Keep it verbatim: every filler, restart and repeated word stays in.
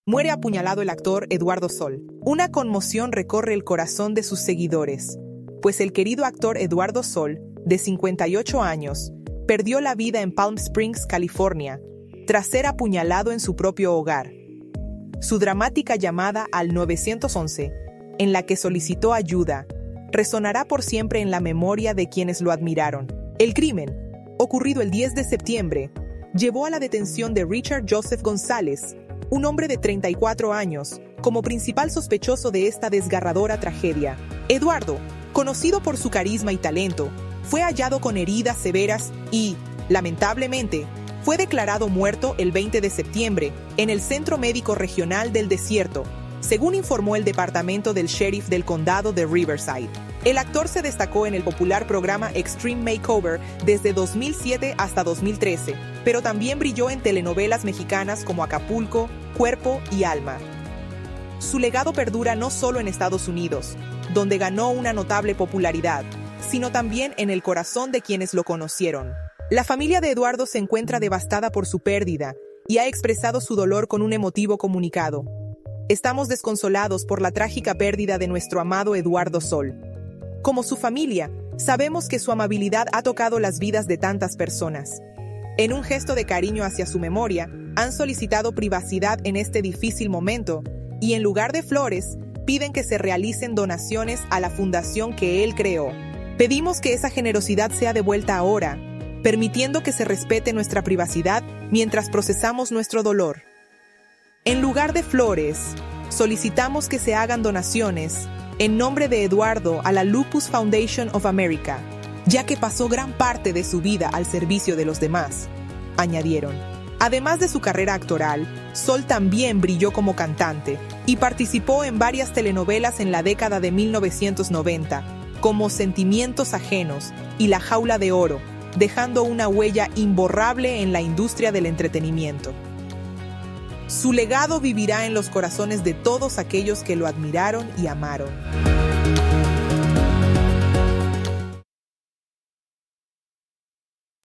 Muere apuñalado el actor Eduardo Sol. Una conmoción recorre el corazón de sus seguidores, pues el querido actor Eduardo Sol, de cincuenta y ocho años, perdió la vida en Palm Springs, California, tras ser apuñalado en su propio hogar. Su dramática llamada al nueve once, en la que solicitó ayuda, resonará por siempre en la memoria de quienes lo admiraron. El crimen, ocurrido el diez de septiembre, llevó a la detención de Richard Joseph González, un hombre de treinta y cuatro años, como principal sospechoso de esta desgarradora tragedia. Eduardo, conocido por su carisma y talento, fue hallado con heridas severas y, lamentablemente, fue declarado muerto el veinte de septiembre en el Centro Médico Regional del Desierto, según informó el departamento del sheriff del condado de Riverside. El actor se destacó en el popular programa Extreme Makeover desde dos mil siete hasta dos mil trece, pero también brilló en telenovelas mexicanas como Acapulco, Cuerpo y Alma. Su legado perdura no solo en Estados Unidos, donde ganó una notable popularidad, sino también en el corazón de quienes lo conocieron. La familia de Eduardo se encuentra devastada por su pérdida y ha expresado su dolor con un emotivo comunicado. Estamos desconsolados por la trágica pérdida de nuestro amado Eduardo Sol. Como su familia, sabemos que su amabilidad ha tocado las vidas de tantas personas. En un gesto de cariño hacia su memoria, han solicitado privacidad en este difícil momento y en lugar de flores, piden que se realicen donaciones a la fundación que él creó. Pedimos que esa generosidad sea devuelta ahora, permitiendo que se respete nuestra privacidad mientras procesamos nuestro dolor. En lugar de flores, solicitamos que se hagan donaciones en nombre de Eduardo a la Lupus Foundation of America, ya que pasó gran parte de su vida al servicio de los demás, añadieron. Además de su carrera actoral, Sol también brilló como cantante y participó en varias telenovelas en la década de mil novecientos noventa, como Sentimientos Ajenos y La Jaula de Oro, dejando una huella imborrable en la industria del entretenimiento. Su legado vivirá en los corazones de todos aquellos que lo admiraron y amaron.